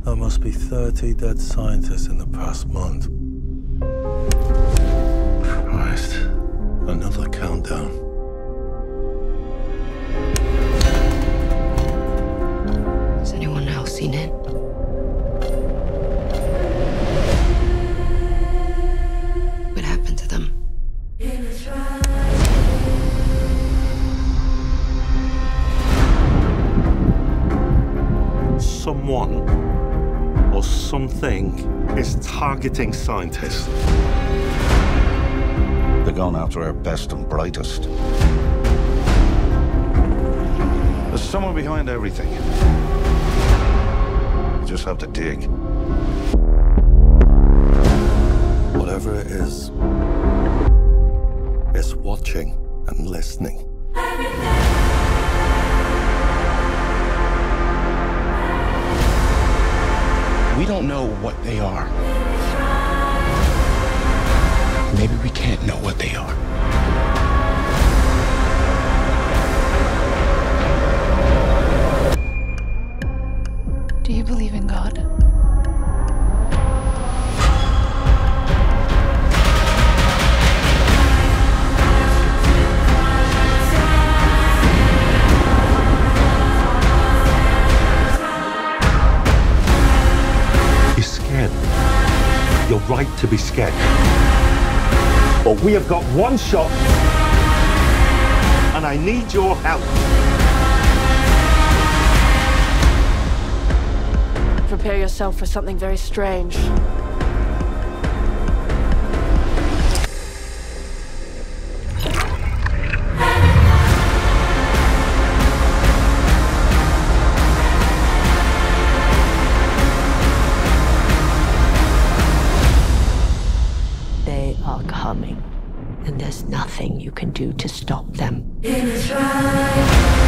There must be 30 dead scientists in the past month. Christ. Another countdown. Has anyone else seen it? What happened to them? Someone or something is targeting scientists. They're going after our best and brightest. There's someone behind everything. You just have to dig. Whatever it is, it's watching and listening. We don't know what they are. Maybe we can't know what they are. Do you believe in God? You're scared. You're right to be scared. But we have got one shot, and I need your help. Prepare yourself for something very strange. They are coming, and there's nothing you can do to stop them. In a tribe.